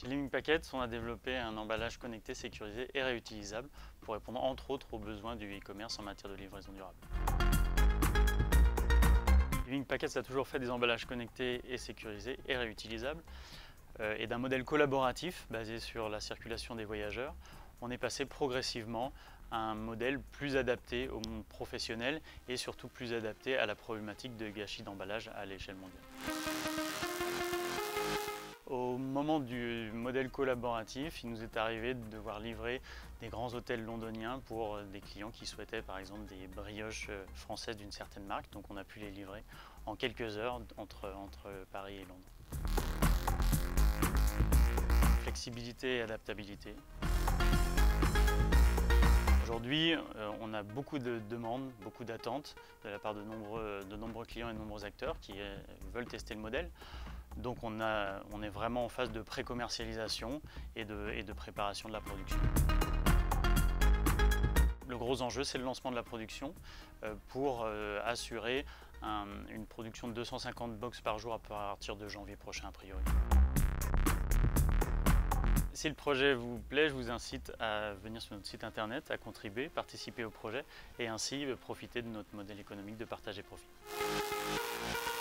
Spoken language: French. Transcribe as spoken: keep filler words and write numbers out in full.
Chez Living Packets, on a développé un emballage connecté, sécurisé et réutilisable pour répondre entre autres aux besoins du e-commerce en matière de livraison durable. Living Packets a toujours fait des emballages connectés et sécurisés et réutilisables. Euh, et d'un modèle collaboratif basé sur la circulation des voyageurs, on est passé progressivement à un modèle plus adapté au monde professionnel et surtout plus adapté à la problématique de gâchis d'emballage à l'échelle mondiale. Au moment du modèle collaboratif, il nous est arrivé de devoir livrer des grands hôtels londoniens pour des clients qui souhaitaient par exemple des brioches françaises d'une certaine marque. Donc on a pu les livrer en quelques heures entre, entre Paris et Londres. Flexibilité et adaptabilité. Aujourd'hui, on a beaucoup de demandes, beaucoup d'attentes de la part de nombreux, de nombreux clients et de nombreux acteurs qui veulent tester le modèle. Donc on, a, on est vraiment en phase de pré-commercialisation et de, et de préparation de la production. Le gros enjeu, c'est le lancement de la production pour assurer un, une production de deux cent cinquante box par jour à partir de janvier prochain a priori. Si le projet vous plaît, je vous incite à venir sur notre site internet, à contribuer, participer au projet et ainsi profiter de notre modèle économique de partage et profit.